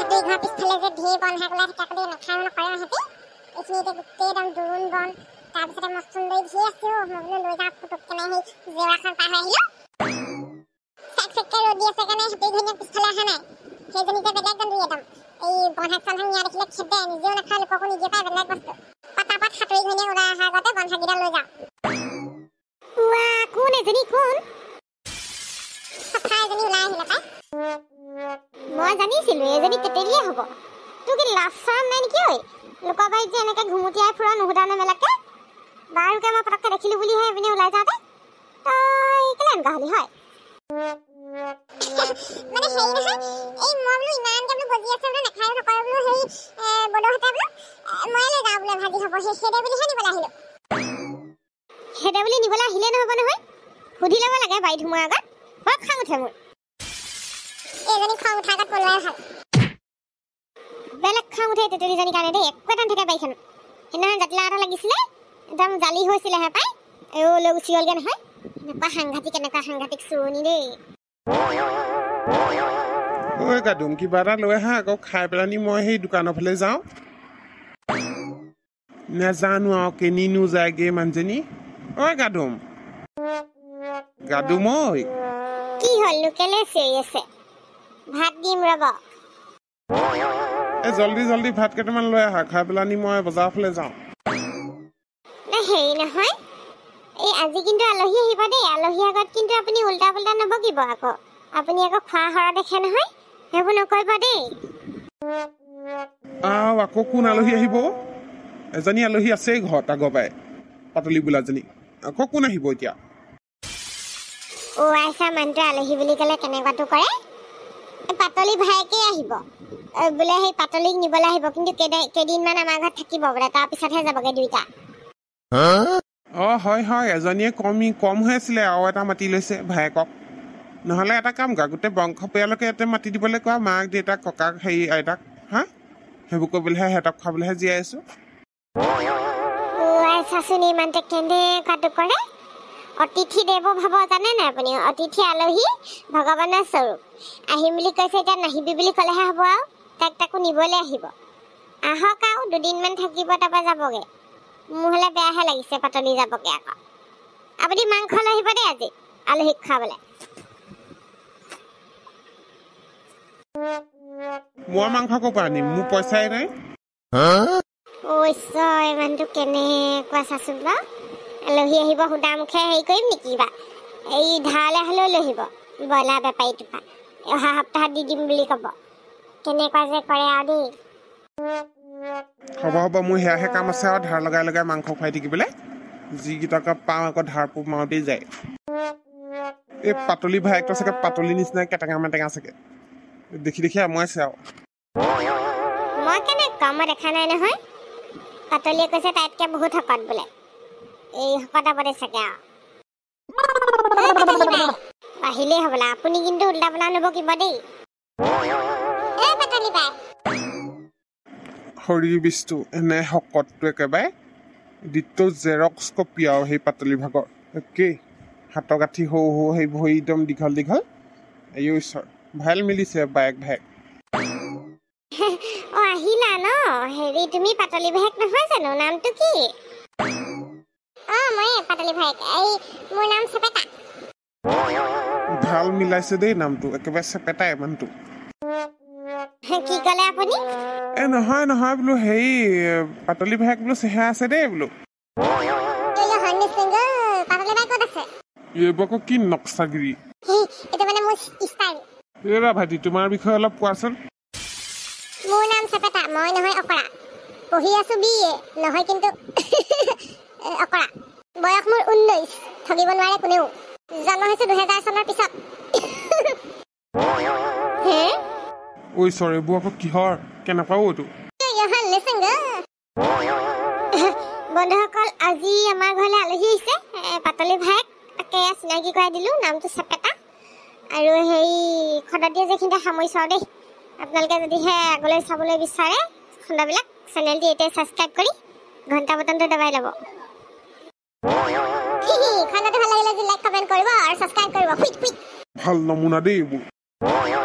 হাতী ঘৰ পিছফালে যে ঢেৰ বন হাগলা থাকি নাখাও নকৰে সিহঁতি এইখিনিতে গোটেই একদম দোৰোণ বন তাৰপিছতে মচুন্দৰী ঢেৰ আছে মই বোলো লৈ যাওঁ পুতুককেনে সেই জেওৰাখন পাৰ হৈ আহিলোঁ চেককে ৰ'দ দি আছে কাৰণে হাতী ঘৈণীয়েক পিছফালে অহা নাই সেইজনী যে বেলেগ জন্তু একদম এই বনশাক চনশাক নিয়া দেখিলে খেদে নিজেও নাখায় লোককো নিদিয়ে পায় বেলেগ বস্তু পটাপট সাঁতুৰি ঘৈণীয়েক ওলাই অহাৰ আগতে বনশাককেইডাল লৈ যাওঁ কোন এজনী কোন সফা এজনী ওলাই আহিলে পাই মই জানিছিলোঁ এজনী তেতেলীয়ে হ'ব তোৰ কি লাজ চৰম নাই নেকি ঐ লোকৰ বাৰীত যে এনেকৈ ঘুমুটিয়াই ফুৰা নুসুধা নেমেলাকৈ বাৰুকে মই পটককৈ দেখিলোঁ বুলিহে এইপিনে ওলাই যাওঁতে তই কেলৈ এনেকুৱা হ'লি হয় মানে হেৰি নহয় এই মই বোলো ইমানকৈ বোলো বজি আছে বোলো নাখায় নকৰে বোলো হেৰি বড়োহঁতে বোলো ময়ে লৈ যাওঁ বোলে ভাজি হ'ব সেইদে বুলিহে নিবলৈ আহিলোঁ সেইদে বুলি নিবলৈ আহিলে নহ'ব নহয় সুধি ল'ব লাগে বাৰীত সোমোৱাৰ আগত বৰ খং উঠে মোৰ এইজনী খং উঠাৰ আগত পলোৱাই ভাল বেলেগ খং উঠে তেতেলীজনীৰ কাৰণে দেই একো এটা নাথাকে বাৰীখনত সেইদিনাখন জাতিলাও এটা লাগিছিলে একদম জালি হৈছিলেহে পাই লৈ গুচি গ'লগৈ নহয় এনেকুৱা সাংঘাতিক চুৰণি দেই ঐ গাদুম কিবা এটা লৈ আহা আকৌ খাই পেলানি মই সেই দোকানৰ ফালে যাওঁ নেজানো আৰু কেনিনো যায়গে মানুহজনী ঐ গাদুম গাদুম ঐ কি হ'লনো কেলে চিঞৰি আছে ভাত দিম ৰ'ব এই জল্দি ভাত কেইটামান লৈ আহা খাই পেলানি মই বজাৰৰ ফালে যাওঁ হেৰি নহয় এই আজি কিন্তু আলহী আহিব দেই আলহীৰ আগত কিন্তু আপুনি উল্টা পুল্টা নবকিব আকৌ আপুনি আকৌ খোৱা সৰা দেখে নহয় সেইবোৰ নকৰিব দেই আকৌ কোন আলহী আহিব এজনী আলহী আছেই ঘৰত আগৰ পৰাই পাতলি বোলাজনী আকৌ কোন আহিব এতিয়া আইচা মানুহটোৱে আলহী বুলি ক'লে কেনেকুৱাটো কৰে পাতলি ভায়েকেই আহিব বোলে সেই পাতলিক নিবলৈ আহিব কিন্তু কেইদিনমান আমাৰ ঘৰত থাকিব বোলে তাৰপিছতহে যাবগৈ দুইটা হয় এজনীয়ে কম হৈ আছিলে আৰু এটা মাতি লৈছে ভায়েকক নহ'লে এটা কাম কৰা গোটেই বংশ পৰিয়ালকে ইয়াতে মাতি দিবলৈ কোৱা মাক দেউতাক ককাক হেৰি আইতাক হা সেইবোৰ কৰিবলৈহে সিহঁতক খাবলৈহে জীয়াই আছো চাচোন ইমানতে কেনেকুৱাটো কৰে অতিথি দেৱ ভাব জানে নাই আপুনি অতিথি আলহী ভগৱানৰ স্বৰূপ আহিম বুলি কৈছে এতিয়া নাহিবি বুলি ক'লেহে হ'ব আৰু তাকো নিবলৈ আহিব আহক আৰু দুদিনমান থাকিব তাৰপৰা যাবগৈ মোৰ হ'লে বেয়াহে লাগিছে পাতলি যাবগৈ আকৌ আপুনি মাংস লৈ আহিব দেই আজি আলহীক খাবলৈ মই মাংস ক'ৰ পৰা আনিম মোৰ পইচাই নাই মানুহটো কেনেকুৱা চাচোন বাৰু আলহী আহিব সুদা মুখে হেৰি কৰিম নেকি বা এই ধাৰলৈ হ'লেও লৈ আহিব ব্ৰইলাৰ বেপাৰীটোৰ পৰা অহা সপ্তাহত দি দিম বুলি ক'ব কেনেকুৱা যে কৰে আৰু দেই হ'ব মোৰ সেয়াহে কাম আছে আৰু ধাৰ লগাই মাংস খুৱাই থাকিবলৈ যিকেইটকা পাওঁ আকৌ ধাৰ পোক মাৰোঁতেই যায় এই পাতলি ভায়েকটো চাগে পাতলি নিচিনা কেটেঙা মেটেঙা চাগে দেখি আমুৱাইছে আৰু মই কেনেকুৱা মই দেখা নাই নহয় পাতলিয়ে কৈছে তাইতকৈ বহুত শকত বোলে এই শকত হ'বদে চাগে আৰু আহিলেই হ'বলা আপুনি কিন্তু উল্টা পোল্টা নবকিব দেই শৰীৰ বস্তু এনে শকতটো একেবাৰে দ্বিতীয় জেৰক্স কপি আৰু সেই পাতলি ভাগৰ একেই হাতৰ গাঁঠি সৰু সেই ভৰি একদম দীঘল এই ঈশ্বৰ ভাল মিলিছে বায়েক ভায়েক আহিলা ন হেৰি তুমি পাতলি ভায়েক নহয় জানো নামটো কি মই পাতলি ভায়েক এই মোৰ নাম চেপেটা ভাল মিলাইছে দেই নামটো একেবাৰে চেপেটাই মানুহটো কি ক'লে আপুনি নহয় বোলো হেৰি পাতলি ভায়েক বোলো চেহেৰা আছে দেই বোলো এইবোৰ আকৌ কি নক্সাগিৰি ভাইটি তোমাৰ বিষয়ে অলপ কোৱাচোন মোৰ নাম চেপেটা মই নহয় অকৰা পঢ়ি আছো BA নহয় কিন্তু অকৰা বয়স মোৰ 19 ঠগিব নোৱাৰে কোনেও জন্ম হৈছে 2000 চনৰ পিছত ঐ চৰ এইবোৰ আকৌ কিহৰ কেনেকুৱা এইটো বন্ধুসকল আজি আমাৰ ঘৰলৈ আলহী আহিছে পাতলি ভায়েক তাকে চিনাকি কৰাই দিলোঁ নামটো চেপেটা আৰু সেই খণ্ডটিয়ে যিখিনিতে সামৰিছোঁ আৰু দেই আপোনালোকে যদিহে আগলৈ চাবলৈ বিচাৰে খণ্ডবিলাক চেনেলটি এতিয়া ছাবস্ক্ৰাইব কৰি ঘণ্টা বটনটো দবাই ল'ব খণ্ডটো ভাল লাগিলে লাইক কমেণ্ট কৰিব আৰু ছাবস্ক্ৰাইব কৰিব ভাল নমুনা দেই এইবোৰ